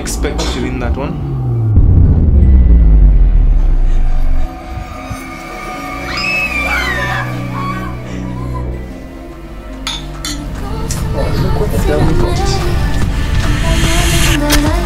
expect to win that one. Oh, look what the devil got.